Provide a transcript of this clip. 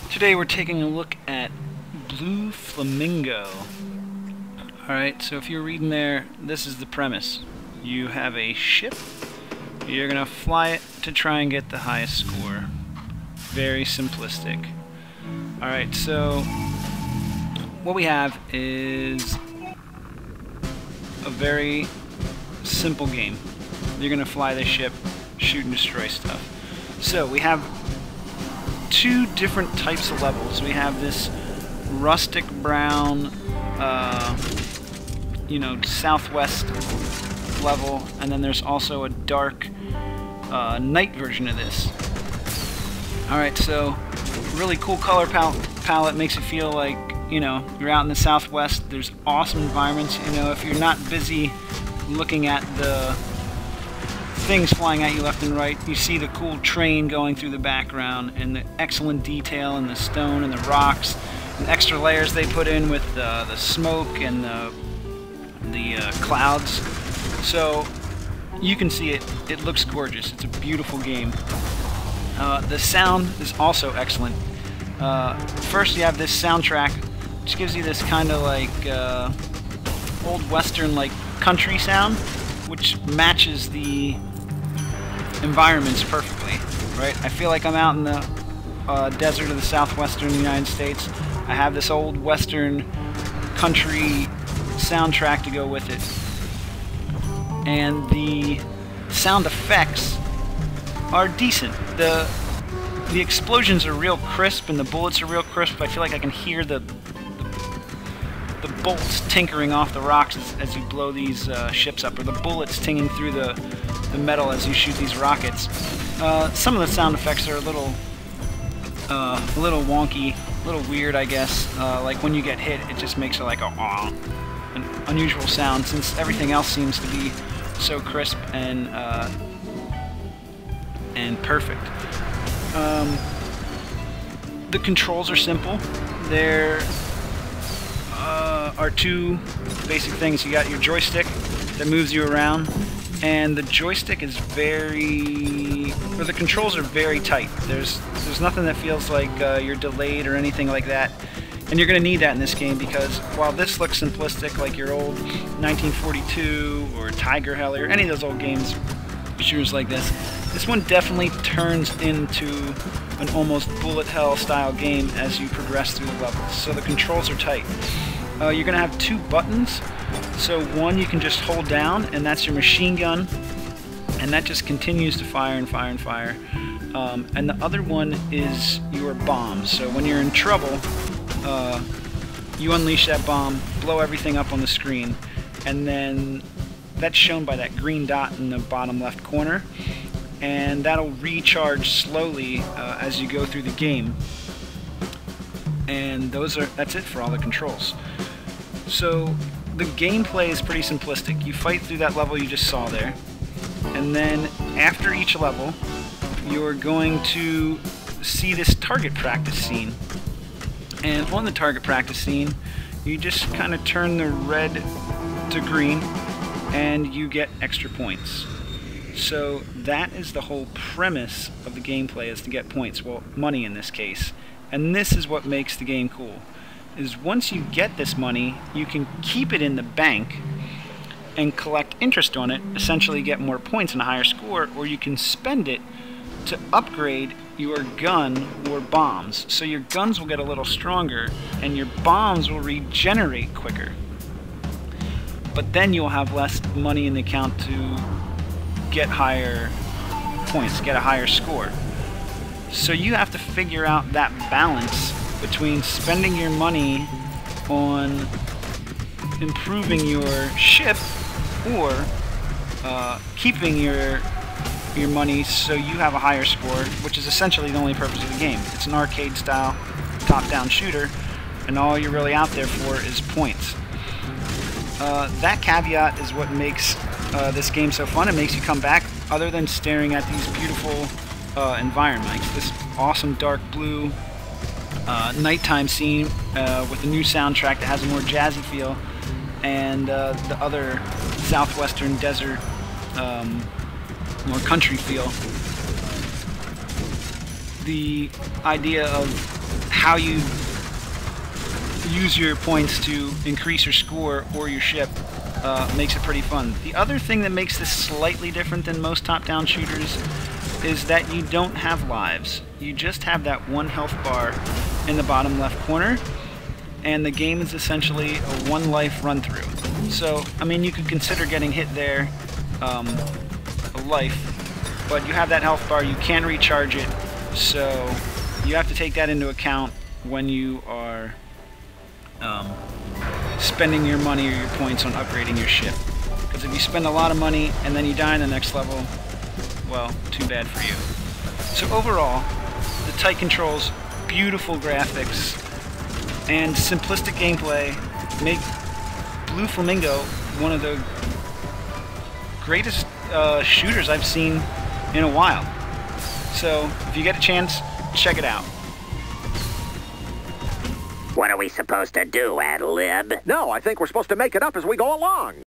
Today we're taking a look at Blue Flamingo. Alright, so if you're reading there, this is the premise. You have a ship, you're going to fly it to try and get the highest score. Very simplistic. Alright, so what we have is a very simple game. You're going to fly this ship, shoot and destroy stuff. So we have two different types of levels. We have this rustic brown, southwest level, and then there's also a dark night version of this. Alright, so really cool color palette makes it feel like, you're out in the southwest. There's awesome environments. If you're not busy looking at the things flying at you left and right, you see the cool train going through the background and the excellent detail and the stone and the rocks and extra layers they put in with the smoke and the clouds. So you can see it. It looks gorgeous. It's a beautiful game. The sound is also excellent. First you have this soundtrack, which gives you this kind of like old western like country sound, which matches the environments perfectly, right? I feel like I'm out in the desert of the southwestern United States. I have this old western country soundtrack to go with it. And the sound effects are decent. The explosions are real crisp and the bullets are real crisp. I feel like I can hear the bolts tinkering off the rocks as you blow these ships up, or the bullets tinging through the metal as you shoot these rockets. Some of the sound effects are a little wonky, a little weird, I guess. Like when you get hit, it just makes it like an unusual sound, since everything else seems to be so crisp and perfect. The controls are simple. There are two basic things. You got your joystick that moves you around, and the joystick is the controls are very tight. There's nothing that feels like you're delayed or anything like that, and you're going to need that in this game, because while this looks simplistic like your old 1942 or Tiger Heli or any of those old games, shooters like this one definitely turns into an almost bullet hell style game as you progress through the levels. So the controls are tight. You're going to have two buttons. So one you can just hold down, and that's your machine gun, and that just continues to fire and fire and fire. And the other one is your bomb. So when you're in trouble, you unleash that bomb, blow everything up on the screen, and then that's shown by that green dot in the bottom left corner, and that'll recharge slowly as you go through the game. And that's it for all the controls. So the gameplay is pretty simplistic. You fight through that level you just saw there, and then after each level you're going to see this target practice scene. And on the target practice scene, you just kind of turn the red to green and you get extra points. So that is the whole premise of the gameplay, is to get points. Well, money in this case. And this is what makes the game cool, is once you get this money, you can keep it in the bank and collect interest on it, essentially get more points and a higher score, or you can spend it to upgrade your gun or bombs. So your guns will get a little stronger and your bombs will regenerate quicker. But then you'll have less money in the account to get higher points, get a higher score. So you have to figure out that balance between spending your money on improving your ship or keeping your money so you have a higher score, which is essentially the only purpose of the game. It's an arcade style top-down shooter, and all you're really out there for is points. That caveat is what makes this game so fun. It makes you come back, other than staring at these beautiful environments. This awesome dark blue nighttime scene with a new soundtrack that has a more jazzy feel, and the other southwestern desert more country feel. The idea of how you use your points to increase your score or your ship makes it pretty fun. The other thing that makes this slightly different than most top-down shooters is that you don't have lives. You just have that one health bar in the bottom left corner, and the game is essentially a one-life run-through. So, I mean, you could consider getting hit there a life, but you have that health bar, you can recharge it, so you have to take that into account when you are spending your money or your points on upgrading your ship. Because if you spend a lot of money and then you die in the next level, well, too bad for you. So overall, the tight controls, beautiful graphics, and simplistic gameplay make Blue Flamingo one of the greatest shooters I've seen in a while. So if you get a chance, check it out. What are we supposed to do, ad lib? No, I think we're supposed to make it up as we go along.